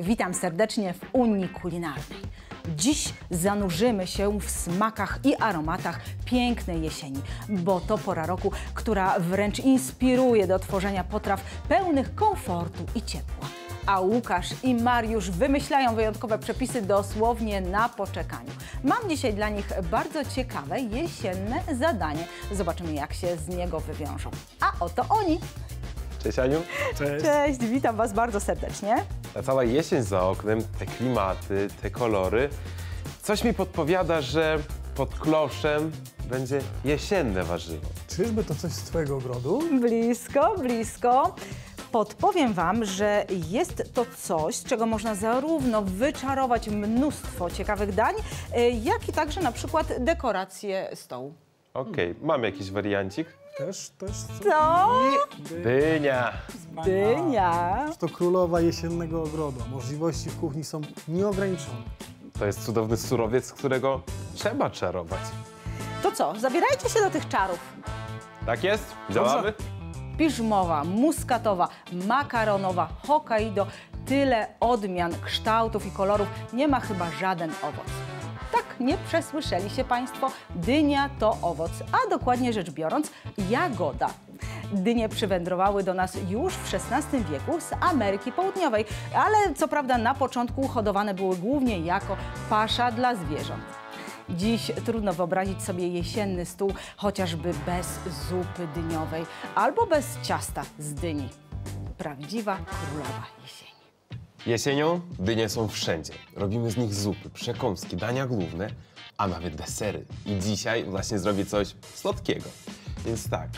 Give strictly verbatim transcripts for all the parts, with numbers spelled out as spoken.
Witam serdecznie w Unii Kulinarnej. Dziś zanurzymy się w smakach i aromatach pięknej jesieni, bo to pora roku, która wręcz inspiruje do tworzenia potraw pełnych komfortu i ciepła. A Łukasz i Mariusz wymyślają wyjątkowe przepisy dosłownie na poczekaniu. Mam dzisiaj dla nich bardzo ciekawe jesienne zadanie. Zobaczymy, jak się z niego wywiążą. A oto oni. Cześć Aniu. Cześć. Cześć, witam Was bardzo serdecznie. Ta cała jesień za oknem, te klimaty, te kolory. Coś mi podpowiada, że pod kloszem będzie jesienne warzywo. Czyżby to coś z twojego ogrodu? Blisko, blisko. Podpowiem Wam, że jest to coś, z czego można zarówno wyczarować mnóstwo ciekawych dań, jak i także na przykład dekoracje stołu. Okej, okay, mam jakiś wariancik. Też, też. Co? Dynia. Dynia. To królowa jesiennego ogrodu. Możliwości w kuchni są nieograniczone. To jest cudowny surowiec, z którego trzeba czarować. To co, zabierajcie się do tych czarów. Tak jest? Działamy? Piżmowa, muskatowa, makaronowa, Hokkaido. Tyle odmian, kształtów i kolorów nie ma chyba żaden owoc. Tak, nie przesłyszeli się Państwo, dynia to owoc, a dokładnie rzecz biorąc jagoda. Dynie przywędrowały do nas już w szesnastym wieku z Ameryki Południowej, ale co prawda na początku hodowane były głównie jako pasza dla zwierząt. Dziś trudno wyobrazić sobie jesienny stół chociażby bez zupy dyniowej albo bez ciasta z dyni. Prawdziwa królowa jesieni. Jesienią dynie są wszędzie. Robimy z nich zupy, przekąski, dania główne, a nawet desery. I dzisiaj właśnie zrobię coś słodkiego. Więc tak,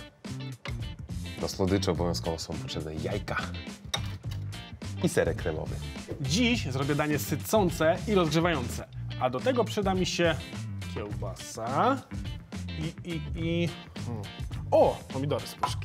do słodyczy obowiązkowo są potrzebne jajka i serek kremowy. Dziś zrobię danie sycące i rozgrzewające, a do tego przyda mi się kiełbasa i... i, i... Hmm. O, pomidory z puszki.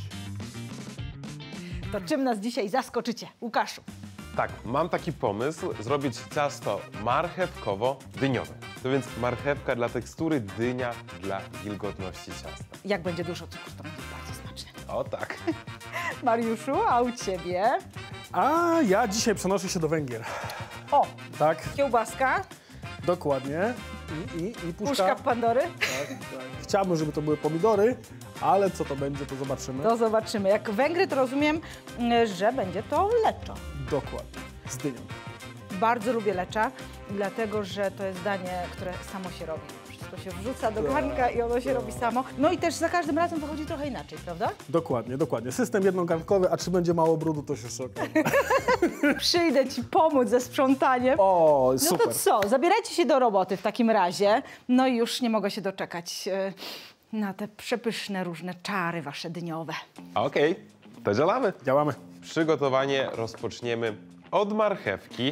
To czym nas dzisiaj zaskoczycie, Łukaszu? Tak, mam taki pomysł, zrobić ciasto marchewkowo-dyniowe. To więc marchewka dla tekstury, dynia dla wilgotności ciasta. Jak będzie dużo cukru, to będzie bardzo smaczne. O tak. Mariuszu, a u Ciebie? A ja dzisiaj przenoszę się do Węgier. O, Tak, kiełbaska, dokładnie. I, i, i puszka. puszka Pandory. Tak, tak. Chciałbym, żeby to były pomidory, ale co to będzie, to zobaczymy. To zobaczymy. Jak Węgry, to rozumiem, że będzie to leczo. Dokładnie, z dynią. Bardzo lubię lecza, dlatego że to jest danie, które samo się robi. Wszystko się wrzuca do garnka i ono się robi samo. No i też za każdym razem wychodzi trochę inaczej, prawda? Dokładnie, dokładnie. System jednogarnkowy, a czy będzie mało brudu, to się jeszcze okaże. Przyjdę Ci pomóc ze sprzątaniem. O, No super. to co, zabierajcie się do roboty w takim razie. No i już nie mogę się doczekać e, na te przepyszne różne czary wasze dyniowe. Okej, to działamy. Działamy. Przygotowanie rozpoczniemy od marchewki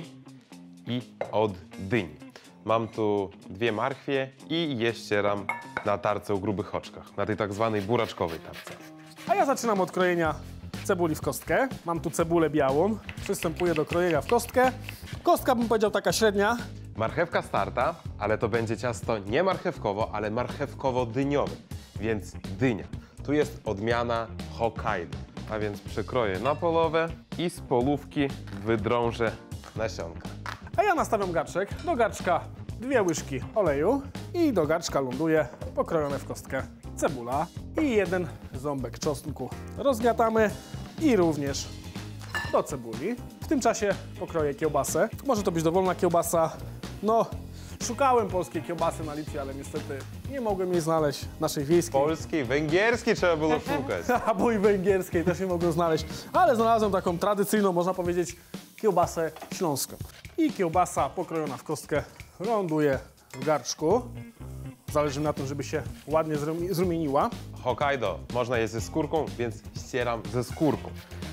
i od dyni. Mam tu dwie marchwie i je ścieram na tarce o grubych oczkach, na tej tak zwanej buraczkowej tarce. A ja zaczynam od krojenia cebuli w kostkę. Mam tu cebulę białą. Przystępuję do krojenia w kostkę. Kostka, bym powiedział, taka średnia. Marchewka starta, ale to będzie ciasto nie marchewkowo, ale marchewkowo-dyniowe, więc dynia. Tu jest odmiana Hokkaido, a więc przekroję na połowę i z polówki wydrążę nasionka. A ja nastawiam garczek. Do garczka dwie łyżki oleju i do garczka ląduje pokrojone w kostkę cebula i jeden ząbek czosnku. Rozgniatamy i również do cebuli. W tym czasie pokroję kiełbasę. Może to być dowolna kiełbasa. No, szukałem polskiej kiełbasy na Litwie, ale niestety nie mogłem jej znaleźć, naszej wiejskiej. Polskiej, węgierskiej trzeba było szukać. Albo i węgierskiej też nie mogłem znaleźć, ale znalazłem taką tradycyjną, można powiedzieć, kiełbasę śląską. I kiełbasa pokrojona w kostkę ląduje w garczku. Zależy na tym, żeby się ładnie zrumieniła. Hokkaido można jeść ze skórką, więc ścieram ze skórką.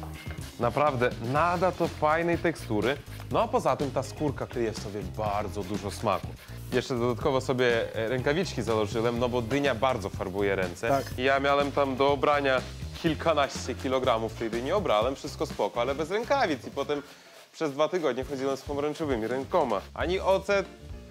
Naprawdę nada to fajnej tekstury, no a poza tym ta skórka kryje w sobie bardzo dużo smaku. Jeszcze dodatkowo sobie rękawiczki założyłem, no bo dynia bardzo farbuje ręce. Tak. I ja miałem tam do obrania kilkanaście kilogramów tej dyni, obrałem, wszystko spoko, ale bez rękawic i potem przez dwa tygodnie chodziłem z pomarańczowymi rękoma. Ani ocet,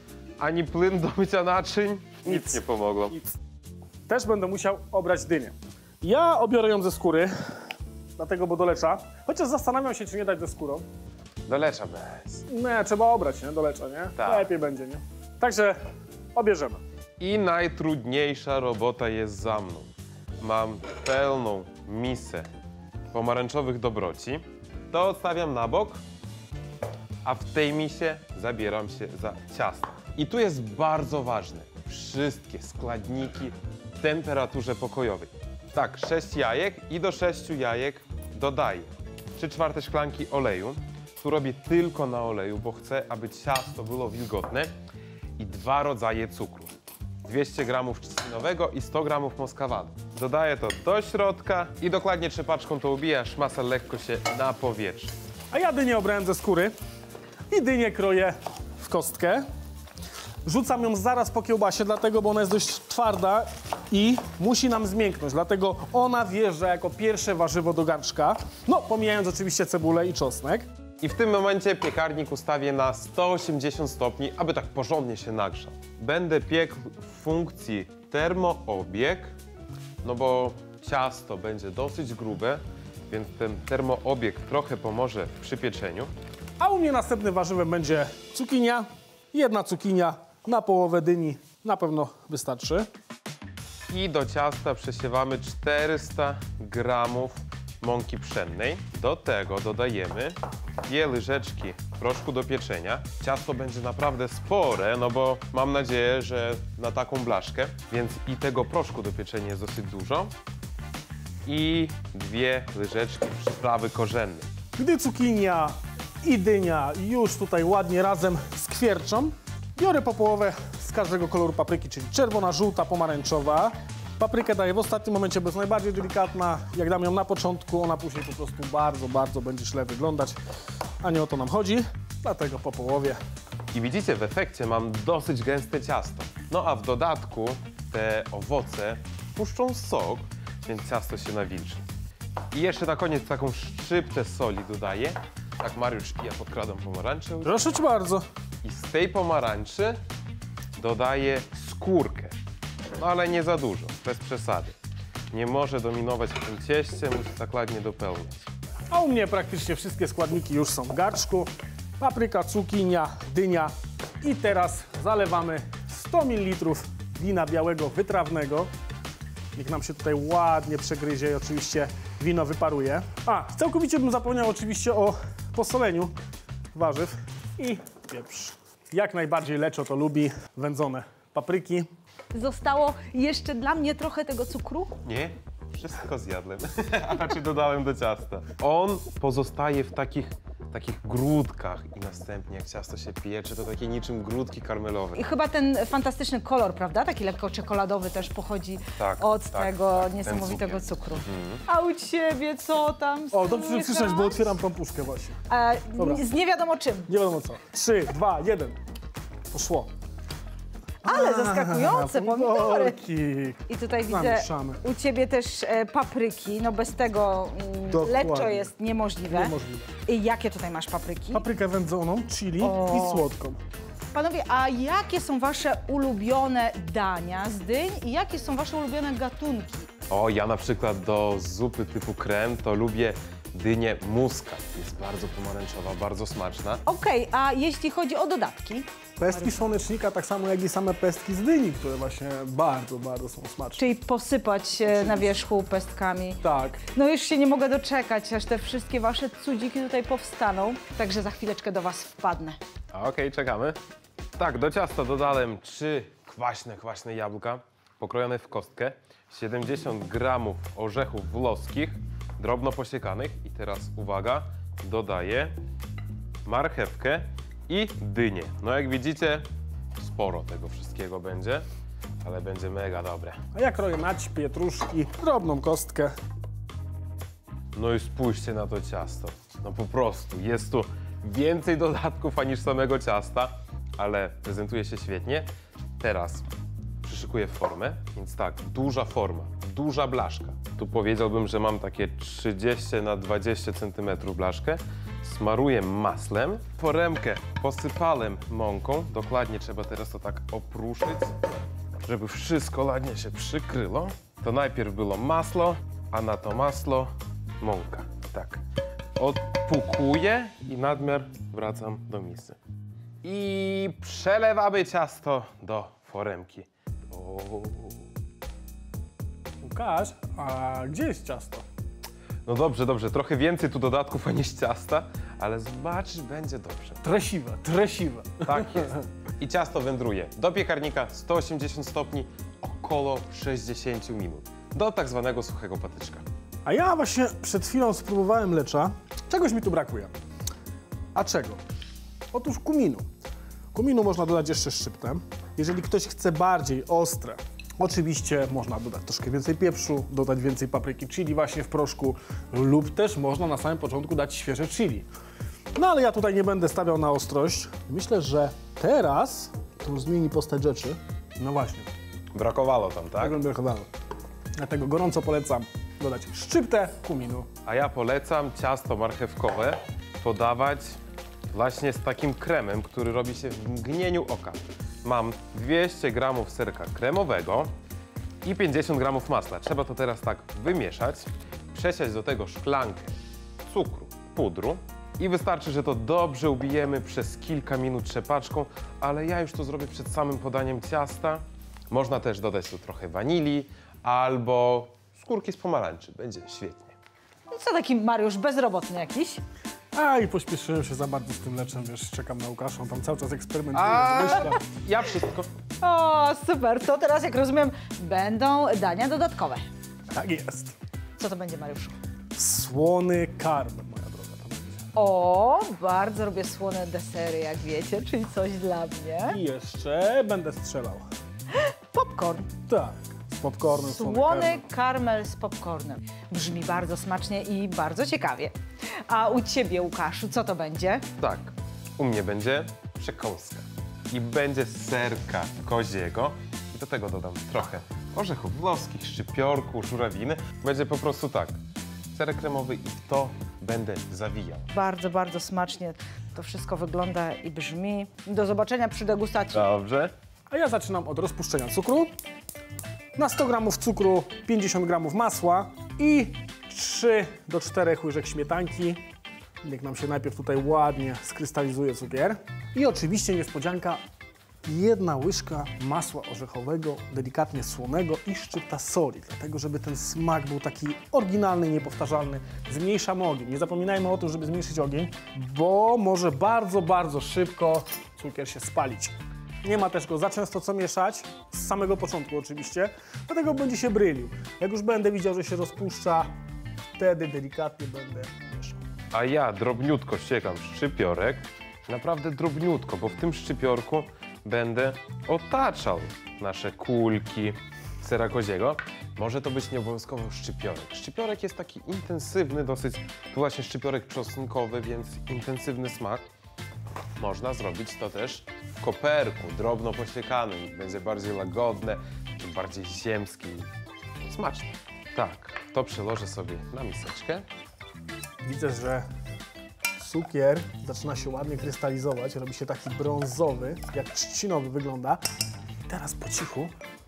ani płyn do mycia naczyń, nic, nic nie pomogło. Nic. Też będę musiał obrać dynię. Ja obiorę ją ze skóry, dlatego, bo do lecza. Chociaż zastanawiam się, czy nie dać ze skórą. Dolecza bez. Nie, trzeba obrać, nie? Do lecza, nie? Tak. Lepiej będzie, nie? Także obierzemy. I najtrudniejsza robota jest za mną. Mam pełną misę pomarańczowych dobroci. To odstawiam na bok, a w tej misie zabieram się za ciasto. I tu jest bardzo ważne. Wszystkie składniki w temperaturze pokojowej. Tak, sześć jajek i do sześciu jajek dodaję trzy czwarte szklanki oleju. Tu robię tylko na oleju, bo chcę, aby ciasto było wilgotne. I dwa rodzaje cukru. dwieście gramów trzcinowego i sto gramów moskawadu. Dodaję to do środka i dokładnie trzepaczką to ubiję, aż masa lekko się napowietrzy. A ja dynię obrałem ze skóry i dynię kroję w kostkę. Rzucam ją zaraz po kiełbasie, dlatego, bo ona jest dość twarda i musi nam zmięknąć. Dlatego ona wjeżdża jako pierwsze warzywo do garnczka. No, pomijając oczywiście cebulę i czosnek. I w tym momencie piekarnik ustawię na sto osiemdziesiąt stopni, aby tak porządnie się nagrzał. Będę piekł w funkcji termoobieg, no bo ciasto będzie dosyć grube, więc ten termoobieg trochę pomoże w przypieczeniu. A u mnie następnym warzywem będzie cukinia. Jedna cukinia na połowę dyni na pewno wystarczy. I do ciasta przesiewamy czterysta gramów mąki pszennej. Do tego dodajemy dwie łyżeczki proszku do pieczenia. Ciasto będzie naprawdę spore, no bo mam nadzieję, że na taką blaszkę, więc i tego proszku do pieczenia jest dosyć dużo. I dwie łyżeczki przyprawy korzennej. Gdy cukinia i dynia już tutaj ładnie razem skwierczą, biorę po połowę z każdego koloru papryki, czyli czerwona, żółta, pomarańczowa. Paprykę daję w ostatnim momencie, bo jest najbardziej delikatna. Jak dam ją na początku, ona później po prostu bardzo, bardzo będzie źle wyglądać, a nie o to nam chodzi. Dlatego po połowie. I widzicie, w efekcie mam dosyć gęste ciasto. No a w dodatku te owoce puszczą sok, więc ciasto się nawilży. I jeszcze na koniec taką szczyptę soli dodaję. Tak, Mariusz, ja podkradam pomarańczę. Proszę cię bardzo. I z tej pomarańczy dodaję skórkę. No ale nie za dużo, bez przesady. Nie może dominować w tym cieście, musi tak ładnie dopełniać. A u mnie praktycznie wszystkie składniki już są w garczku. Papryka, cukinia, dynia. I teraz zalewamy sto mililitrów wina białego wytrawnego. Niech nam się tutaj ładnie przegryzie i oczywiście wino wyparuje. A, całkowicie bym zapomniał oczywiście o posoleniu warzyw i pieprz. Jak najbardziej Leczo to lubi, wędzone papryki. Zostało jeszcze dla mnie trochę tego cukru. Nie, wszystko zjadłem, a raczej dodałem do ciasta. On pozostaje w takich, takich grudkach i następnie jak ciasto się piecze, to takie niczym grudki karmelowe. I chyba ten fantastyczny kolor, prawda? Taki lekko czekoladowy też pochodzi Tak, od tak, tego tak, niesamowitego ten cukier. cukru. A u ciebie co tam O, dobrze słychać? słyszeć, bo otwieram tą puszkę właśnie. A, Dobra. z nie wiadomo czym. Nie wiadomo co. Trzy, dwa, jeden. Poszło. Ale zaskakujące pomidory. Pomidorki. I tutaj widzę Namieszamy. u ciebie też e, papryki. No bez tego mm, Dokładnie. leczo jest niemożliwe. Niemożliwe. I jakie tutaj masz papryki? Paprykę wędzoną, chili O. i słodką. Panowie, a jakie są wasze ulubione dania z dyń i jakie są wasze ulubione gatunki? O, ja na przykład do zupy typu krem to lubię dynię muskat. Jest bardzo pomarańczowa, bardzo smaczna. Okej, a jeśli chodzi o dodatki? Pestki słonecznika, tak samo jak i same pestki z dyni, które właśnie bardzo, bardzo są smaczne. Czyli posypać e, na wierzchu pestkami. Tak. No już się nie mogę doczekać, aż te wszystkie wasze cudziki tutaj powstaną. Także za chwileczkę do was wpadnę. Okej, czekamy. Tak, do ciasta dodałem trzy kwaśne, kwaśne jabłka, pokrojone w kostkę, siedemdziesiąt gramów orzechów włoskich, drobno posiekanych. I teraz uwaga, dodaję marchewkę i dynię. No jak widzicie, sporo tego wszystkiego będzie, ale będzie mega dobre. A ja kroję mać, pietruszki, drobną kostkę. No i spójrzcie na to ciasto. No po prostu, jest tu więcej dodatków aniż samego ciasta, ale prezentuje się świetnie. Teraz przyszykuję formę, więc tak, duża forma, duża blaszka. Tu powiedziałbym, że mam takie trzydzieści na dwadzieścia centymetrów blaszkę. Smaruję maslem, foremkę posypałem mąką. Dokładnie trzeba teraz to tak opruszyć, żeby wszystko ładnie się przykryło. To najpierw było masło, a na to masło mąka. Tak. odpukuję i nadmiar wracam do misy. I przelewamy ciasto do foremki. O. Łukasz, a gdzie jest ciasto? No dobrze, dobrze, trochę więcej tu dodatków niż ciasta, ale zobaczysz, będzie dobrze. Tresiwe, tresiwe. Tak jest. I ciasto wędruje do piekarnika sto osiemdziesiąt stopni około sześćdziesiąt minut, do tak zwanego suchego patyczka. A ja właśnie przed chwilą spróbowałem lecza. Czegoś mi tu brakuje. A czego? Otóż kuminu. Kuminu można dodać jeszcze szczyptem. Jeżeli ktoś chce bardziej ostre, oczywiście można dodać troszkę więcej pieprzu, dodać więcej papryki chili właśnie w proszku lub też można na samym początku dać świeże chili. No ale ja tutaj nie będę stawiał na ostrość. Myślę, że teraz to już zmieni postać rzeczy. No właśnie. Brakowało tam, tak? Tak bym brakowało. Dlatego gorąco polecam dodać szczyptę kuminu. A ja polecam ciasto marchewkowe podawać właśnie z takim kremem, który robi się w mgnieniu oka. Mam dwieście gramów serka kremowego i pięćdziesiąt gramów masła. Trzeba to teraz tak wymieszać, przesiać do tego szklankę cukru, pudru i wystarczy, że to dobrze ubijemy przez kilka minut trzepaczką, ale ja już to zrobię przed samym podaniem ciasta. Można też dodać tu trochę wanilii albo skórki z pomarańczy. Będzie świetnie. Co taki Mariusz bezrobotny jakiś? A i pośpieszyłem się za bardzo z tym leczem, wiesz, czekam na Łukasza, on tam cały czas eksperymentuje, A, wymyśla. ja wszystko. O, super. To teraz, jak rozumiem, będą dania dodatkowe. Tak jest. Co to będzie, Mariuszu? Słony karm, moja droga, to będzie. O, bardzo lubię słone desery, jak wiecie, czyli coś dla mnie. I jeszcze będę strzelał. Popcorn. Tak, z popcornem, słony Słony karm. karmel z popcornem. Brzmi bardzo smacznie i bardzo ciekawie. A u ciebie, Łukaszu, co to będzie? Tak, u mnie będzie przekąska i będzie z serka koziego i do tego dodam trochę orzechów włoskich, szczypiorku, żurawiny. Będzie po prostu tak, serek kremowy i w to będę zawijał. Bardzo, bardzo smacznie to wszystko wygląda i brzmi. Do zobaczenia przy degustacji. Dobrze. A ja zaczynam od rozpuszczenia cukru. Na sto gramów cukru pięćdziesiąt gramów masła i trzy do czterech łyżek śmietanki. Niech nam się najpierw tutaj ładnie skrystalizuje cukier. I oczywiście niespodzianka, jedna łyżka masła orzechowego, delikatnie słonego i szczypta soli, dlatego żeby ten smak był taki oryginalny i niepowtarzalny. Zmniejszamy ogień. Nie zapominajmy o tym, żeby zmniejszyć ogień, bo może bardzo, bardzo szybko cukier się spalić. Nie ma też go za często co mieszać, z samego początku oczywiście, dlatego będzie się brylił. Jak już będę widział, że się rozpuszcza, wtedy delikatnie będę mieszał. A ja drobniutko ściekam szczypiorek, naprawdę drobniutko, bo w tym szczypiorku będę otaczał nasze kulki sera koziego. Może to być nieobowiązkowo szczypiorek. Szczypiorek jest taki intensywny dosyć, tu właśnie szczypiorek czosnkowy, więc intensywny smak. Można zrobić to też w koperku, drobno pościekanym. Będzie bardziej łagodne, bardziej ziemskie i smaczne. Tak, to przełożę sobie na miseczkę. Widzę, że cukier zaczyna się ładnie krystalizować, robi się taki brązowy, jak trzcinowy wygląda. I teraz po cichu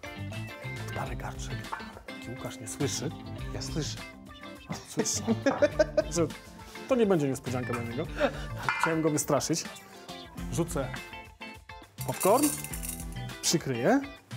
odpalę garczek. Łukasz nie słyszy. Ja słyszę. A, słyszy. Że to nie będzie niespodzianka dla niego. Chciałem go wystraszyć. Rzucę popcorn, przykryję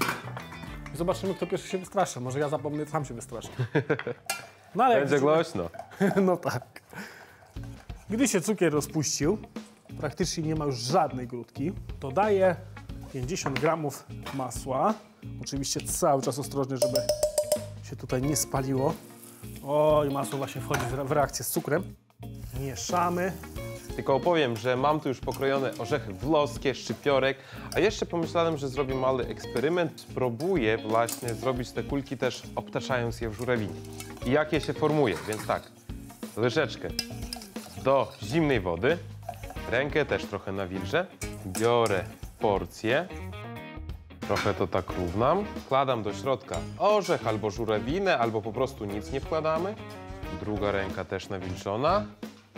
i zobaczymy, kto pierwszy się wystraszy. Może ja zapomnę, sam się wystraszę. No, ale jak Będzie widzimy- głośno. No tak. Gdy się cukier rozpuścił, praktycznie nie ma już żadnej grudki, dodaję pięćdziesiąt gramów masła. Oczywiście cały czas ostrożnie, żeby się tutaj nie spaliło. Oj, masło właśnie wchodzi w reakcję z cukrem. Mieszamy. Tylko opowiem, że mam tu już pokrojone orzechy włoskie, szczypiorek, a jeszcze pomyślałem, że zrobię mały eksperyment. Spróbuję właśnie zrobić te kulki też obtaczając je w żurawinie. I jak je się formuje, więc tak, łyżeczkę do zimnej wody, rękę też trochę nawilżę, biorę porcję, trochę to tak równam, wkładam do środka orzech albo żurawinę, albo po prostu nic nie wkładamy, druga ręka też nawilżona.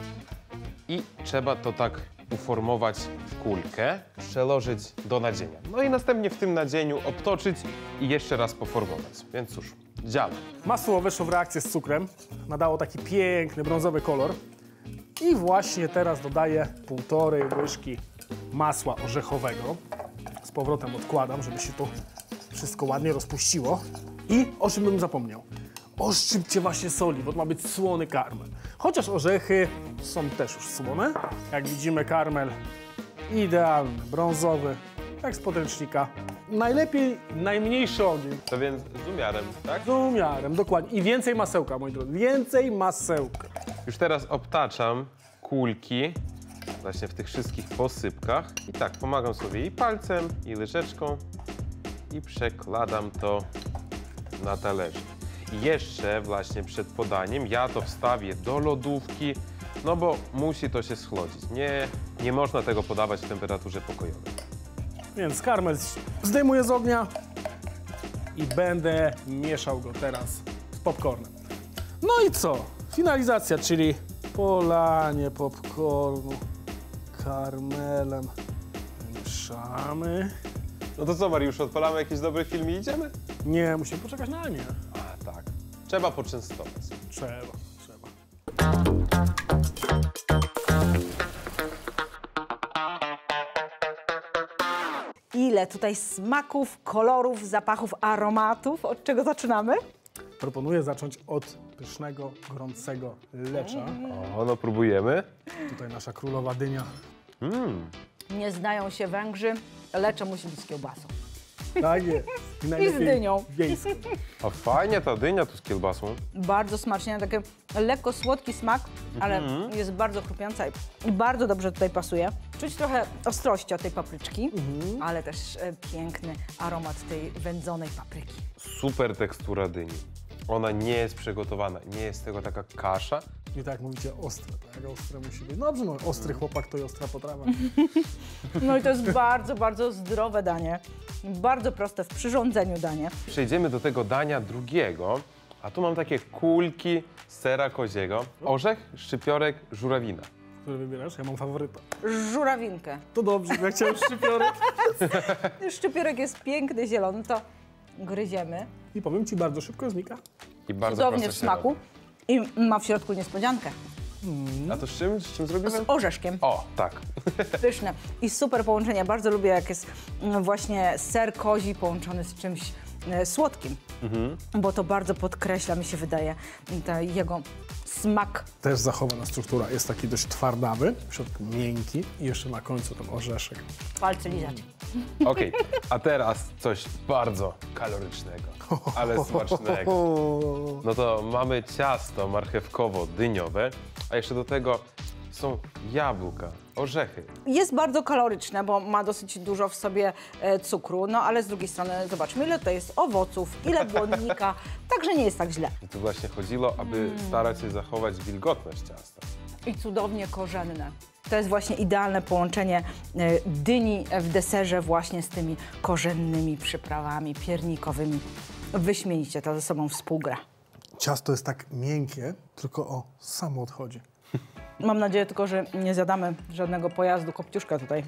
I trzeba to tak uformować w kulkę, przełożyć do nadzienia. No i następnie w tym nadzieniu obtoczyć i jeszcze raz poformować. Więc cóż, działa. Masło weszło w reakcję z cukrem, nadało taki piękny, brązowy kolor. I właśnie teraz dodaję półtorej łyżki masła orzechowego. Z powrotem odkładam, żeby się to wszystko ładnie rozpuściło. I o czym bym zapomniał? Oszczypcie właśnie soli, bo to ma być słony karmel. Chociaż orzechy są też już słone. Jak widzimy, karmel idealny, brązowy, jak z podręcznika. Najlepiej najmniejszy ogień. To więc z umiarem, tak? Z umiarem, dokładnie. I więcej masełka, moi drodzy. Więcej masełka. Już teraz obtaczam kulki właśnie w tych wszystkich posypkach. I tak, pomagam sobie i palcem, i łyżeczką i przekładam to na talerze. I jeszcze właśnie przed podaniem ja to wstawię do lodówki, no bo musi to się schłodzić. Nie, nie można tego podawać w temperaturze pokojowej. Więc karmel zdejmuję z ognia i będę mieszał go teraz z popcornem. No i co? Finalizacja, czyli polanie popcornu karmelem. Mieszamy. No to co, Mariusz, odpalamy jakiś dobry film i idziemy? Nie, musimy poczekać na nie. A tak, trzeba poczęstować. Trzeba, trzeba. Ile tutaj smaków, kolorów, zapachów, aromatów. Od czego zaczynamy? Proponuję zacząć od pysznego, gorącego lecza. O, no próbujemy. Tutaj nasza królowa dynia. Mm. Nie znają się Węgrzy, leczo musi być z kiełbasą. Tak jest. I, najlepiej dynią. Wiejską. A fajnie ta dynia tu z kiełbasą. Bardzo smacznie, taki lekko słodki smak, ale jest bardzo chrupiąca i bardzo dobrze tutaj pasuje. Czuć trochę ostrości od tej papryczki, ale też e, piękny aromat tej wędzonej papryki. Super tekstura dyni. Ona nie jest przygotowana, nie jest z tego taka kasza. I tak jak mówicie, ostre, tak? Ostre musi być. Dobrze, no, ostry chłopak to i ostra potrawa. No i to jest bardzo, bardzo zdrowe danie. Bardzo proste w przyrządzeniu danie. Przejdziemy do tego dania drugiego, a tu mam takie kulki z sera koziego. Orzech, szczypiorek, żurawina. Który wybierasz? Ja mam faworyta. Żurawinkę. To dobrze, bo ja chciałem szczypiorek. Szczypiorek jest piękny, zielony, to gryziemy. I powiem ci, bardzo szybko znika. I bardzo Cudownie prosto w się smaku i ma w środku niespodziankę. robi. A to z czym? Z czym zrobimy? Z orzeszkiem. O, tak. Pyszne. I super połączenie. Bardzo lubię, jak jest mm, właśnie ser kozi połączony z czymś e, słodkim. Bo to bardzo podkreśla, mi się wydaje, ta jego smak. Też zachowana struktura. Jest taki dość twardawy, w środku miękki i jeszcze na końcu ten orzeszek. Palce lizać. Okej, a teraz coś bardzo kalorycznego, ale smacznego. No to mamy ciasto marchewkowo-dyniowe, a jeszcze do tego są jabłka, orzechy. Jest bardzo kaloryczne, bo ma dosyć dużo w sobie e, cukru, no ale z drugiej strony zobaczmy, ile to jest owoców, ile błonnika, także nie jest tak źle. I tu właśnie chodziło, aby starać się zachować wilgotność ciasta. I cudownie korzenne. To jest właśnie idealne połączenie e, dyni w deserze właśnie z tymi korzennymi przyprawami piernikowymi. Wyśmienicie to ze sobą współgra. Ciasto jest tak miękkie, tylko o, samo odchodzi. Mam nadzieję tylko, że nie zjadamy żadnego pojazdu kopciuszka tutaj.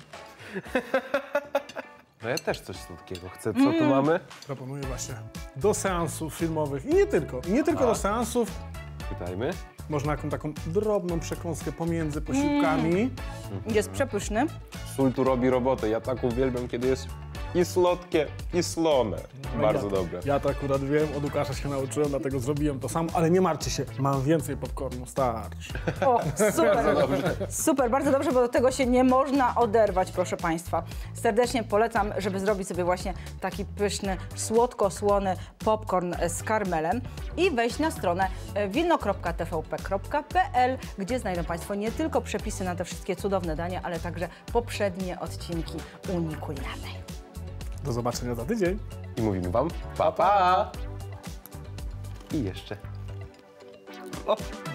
No ja też coś słodkiego chcę. Co tu mamy? Proponuję właśnie do seansów filmowych i nie tylko. I nie tylko do seansów. Pytajmy. Można jaką taką drobną przekąskę pomiędzy posiłkami. Jest przepyszny. Sól tu robi robotę. Ja tak uwielbiam, kiedy jest i słodkie, i słone. Bardzo ja to, dobre. Ja to akurat wiem, od Łukasza się nauczyłem, dlatego zrobiłem to samo, ale nie martwcie się, mam więcej popcornu, starczy. O, super, super, bardzo dobrze, bo do tego się nie można oderwać, proszę Państwa. Serdecznie polecam, żeby zrobić sobie właśnie taki pyszny, słodko-słony popcorn z karmelem i wejść na stronę wilno kropka t v p kropka p l, gdzie znajdą Państwo nie tylko przepisy na te wszystkie cudowne dania, ale także poprzednie odcinki Unii Kulinarnej. Do zobaczenia za tydzień. I mówimy wam pa, pa! I jeszcze. O.